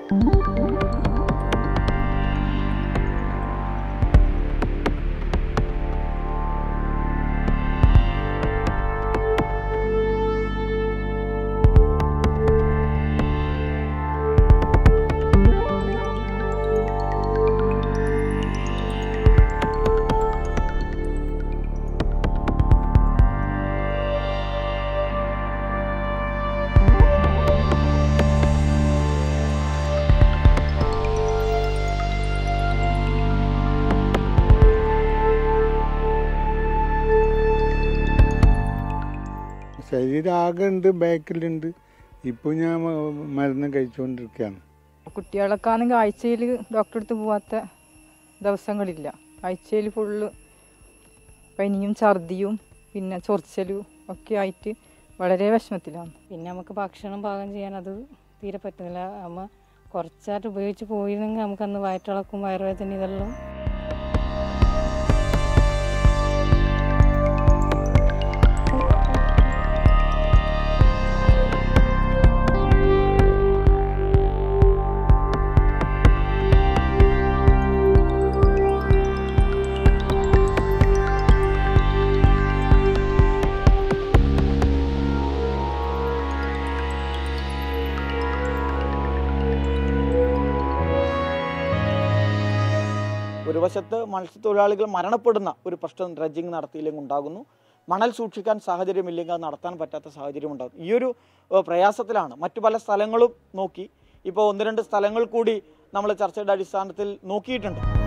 ശരീരം ആകെ ഉണ്ട്, ബാക്കിലുണ്ട്. ഇപ്പോൾ ഞാൻ മരുന്ന് കഴിച്ചുകൊണ്ടിരിക്കുകയാണ്. കുട്ടികളൊക്കെ ആണെങ്കിൽ ആഴ്ചയിൽ ഡോക്ടറെ അടുത്ത് പോവാത്ത ദിവസങ്ങളില്ല. ആഴ്ചയിൽ ഫുള്ള് പനിയും ഛർദിയും പിന്നെ ചൊറിച്ചലും ഒക്കെ ആയിട്ട് വളരെ വിഷമത്തിലാണ്. പിന്നെ നമുക്ക് ഭക്ഷണം പാകം ചെയ്യാൻ അത് തീരെ പറ്റുന്നില്ല. നമ്മൾ കുറച്ചായിട്ട് ഉപയോഗിച്ച് പോയിരുന്നെങ്കിൽ നമുക്കന്ന് വയറ്റിളക്കും വയറുവേദന ഇതെല്ലാം. ഒരു വശത്ത് മത്സ്യത്തൊഴിലാളികൾ മരണപ്പെടുന്ന ഒരു പ്രശ്നം ഡ്രഡ്ജിങ് നടത്തിയില്ലെങ്കിൽ ഉണ്ടാകുന്നു. മണൽ സൂക്ഷിക്കാൻ സാഹചര്യമില്ലെങ്കിൽ അത് നടത്താൻ പറ്റാത്ത സാഹചര്യം ഉണ്ടാകും. ഈ ഒരു പ്രയാസത്തിലാണ് മറ്റു പല സ്ഥലങ്ങളും നോക്കി ഇപ്പോൾ 1-2 സ്ഥലങ്ങൾ കൂടി നമ്മൾ ചർച്ചയുടെ അടിസ്ഥാനത്തിൽ നോക്കിയിട്ടുണ്ട്.